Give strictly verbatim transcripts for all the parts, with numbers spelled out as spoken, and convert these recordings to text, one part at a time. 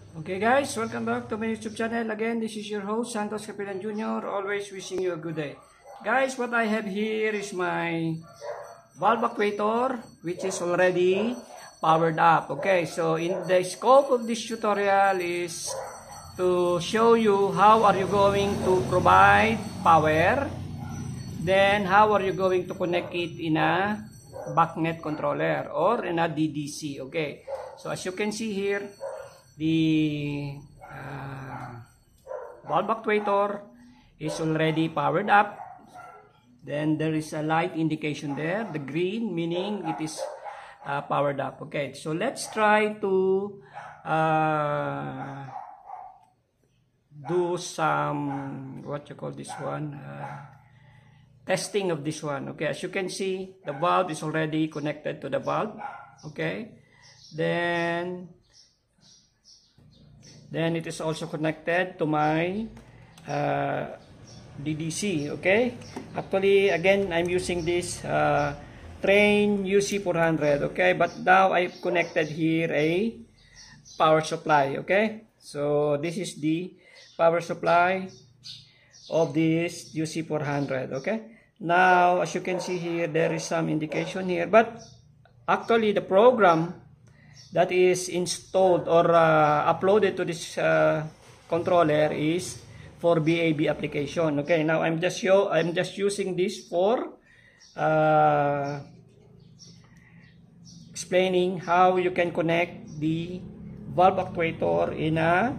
Okay guys, welcome back to my YouTube channel. Again, this is your host, Santos Capilan Junior Always wishing you a good day. Guys, what I have here is my valve actuator, which is already powered up. Okay, so in the scope of this tutorial is to show you how are you going to provide power, then how are you going to connect it in a backnet controller or in a D D C. Okay, so as you can see here, the uh, valve actuator is already powered up. Then there is a light indication there, the green, meaning it is uh, powered up. Okay, so let's try to uh, do some, what you call this one, uh, testing of this one. Okay, as you can see, the valve is already connected to the valve. Okay, then Then it is also connected to my uh, D D C. Okay. Actually, again, I'm using this uh, Trane U C four hundred. Okay. But now I've connected here a power supply. Okay. So this is the power supply of this U C four hundred. Okay. Now, as you can see here, there is some indication here. But actually, the program that is installed or uh, uploaded to this uh, controller is for B A B application. Okay, now I'm just show I'm just using this for uh, explaining how you can connect the valve actuator in a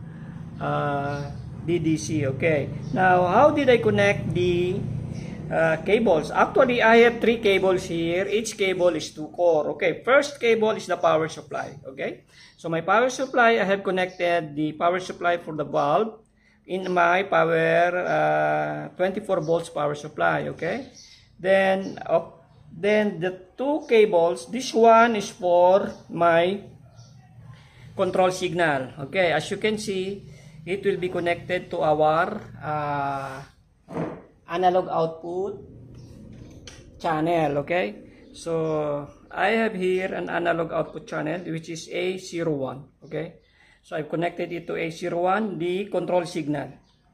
uh, D D C. Okay, now how did I connect the Uh, cables? Actually, I have three cables here. Each cable is two core. Okay, first cable is the power supply. Okay, so my power supply, I have connected the power supply for the valve in my power uh, twenty-four volts power supply. Okay, then uh, then the two cables, this one is for my control signal. Okay, as you can see, it will be connected to our uh, analog output channel. Okay, so I have here an analog output channel which is A zero one. Okay, so I've connected it to A zero one, the control signal.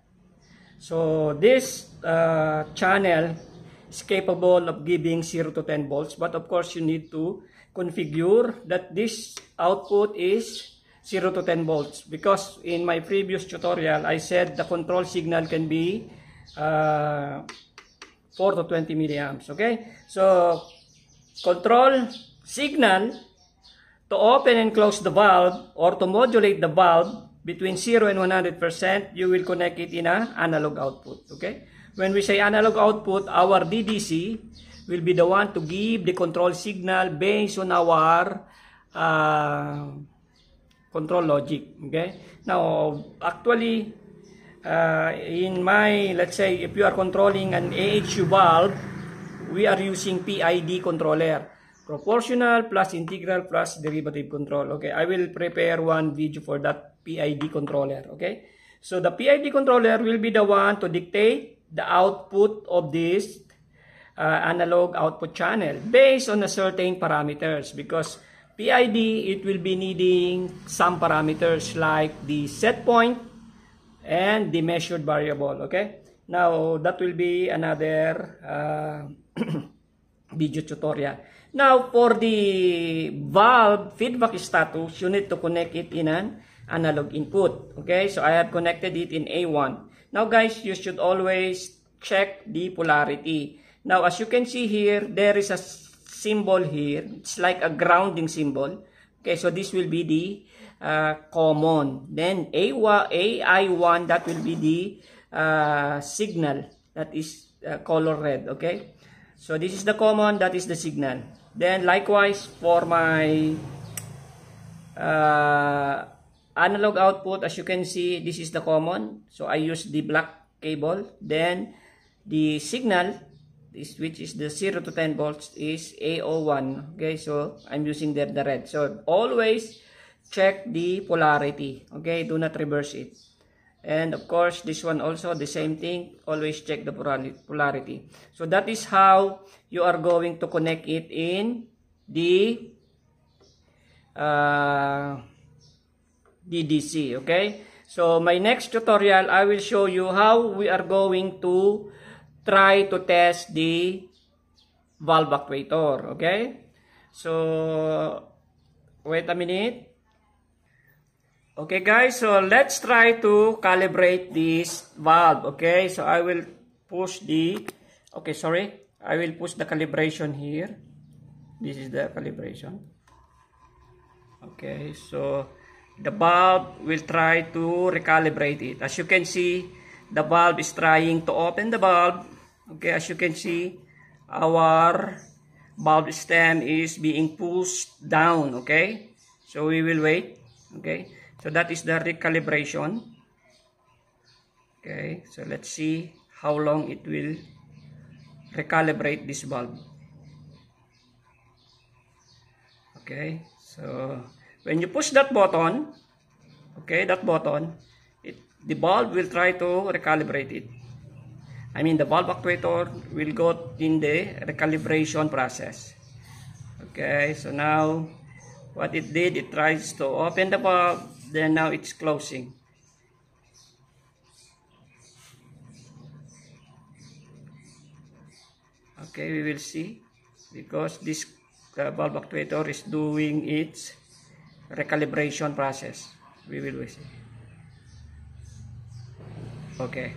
So this uh, channel is capable of giving zero to ten volts, but of course you need to configure that this output is zero to ten volts, because in my previous tutorial I said the control signal can be uh, four to twenty milliamps. Okay, so control signal to open and close the valve or to modulate the valve between zero and one hundred percent, you will connect it in a analog output. Okay, when we say analog output, our D D C will be the one to give the control signal based on our uh, control logic. Okay, now actually, Uh, in my, let's say, if you are controlling an A H U valve, we are using P I D controller, proportional plus integral plus derivative control. Okay, I will prepare one video for that P I D controller. Okay, so the P I D controller will be the one to dictate the output of this uh, analog output channel based on a certain parameters, because P I D, it will be needing some parameters like the set point and the measured variable. Okay, now that will be another uh, video tutorial. Now for the valve feedback status, you need to connect it in an analog input. Okay, so I have connected it in A one. Now guys, you should always check the polarity. Now as you can see here, there is a symbol here. It's like a grounding symbol. Okay, so this will be the Uh, common. Then A I one, that will be the uh, signal that is uh, color red. Okay, so this is the common, that is the signal. Then likewise for my uh, analog output, as you can see, this is the common, so I use the black cable. Then the signal is, which is the zero to ten volts, is A zero one. Okay, so I'm using there the red. So always check the polarity. Okay, do not reverse it. And of course, this one also the same thing, always check the polarity. So that is how you are going to connect it in the uh, D D C. Okay, so my next tutorial, I will show you how we are going to try to test the valve actuator. Okay, so wait a minute. Okay guys, so let's try to calibrate this valve. Okay, so I will push the, okay sorry, I will push the calibration here. This is the calibration. Okay, so the valve will try to recalibrate it. As you can see, the valve is trying to open the valve. Okay, as you can see, our valve stem is being pushed down. Okay, so we will wait. Okay, so that is the recalibration. Okay, so let's see how long it will recalibrate this valve. Okay, so when you push that button, okay, that button, it, the valve will try to recalibrate it. I mean, the valve actuator will go in the recalibration process. Okay, so now what it did, it tries to open the valve, then now it's closing. Okay, we will see, because this uh, valve actuator is doing its recalibration process. We will see. Okay,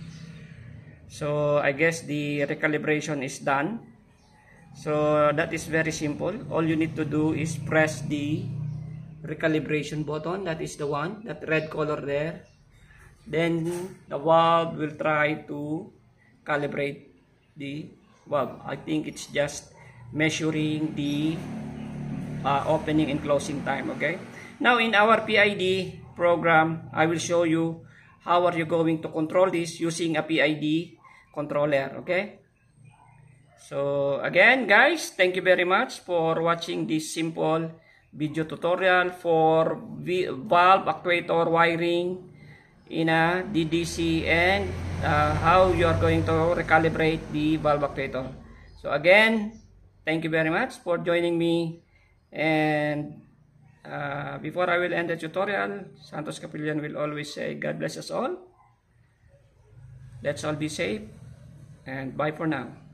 so I guess the recalibration is done. So that is very simple. All you need to do is press the recalibration button. That is the one, that red color there. Then the valve will try to calibrate the valve. I think it's just measuring the uh, opening and closing time. Okay, now in our P I D program, I will show you how are you going to control this using a P I D controller. Okay, so again guys, thank you very much for watching this simple video tutorial for valve actuator wiring in a D D C and uh, how you are going to recalibrate the valve actuator. So again, thank you very much for joining me, and uh, before I will end the tutorial, Santos Capillion will always say God bless us all. Let's all be safe, and bye for now.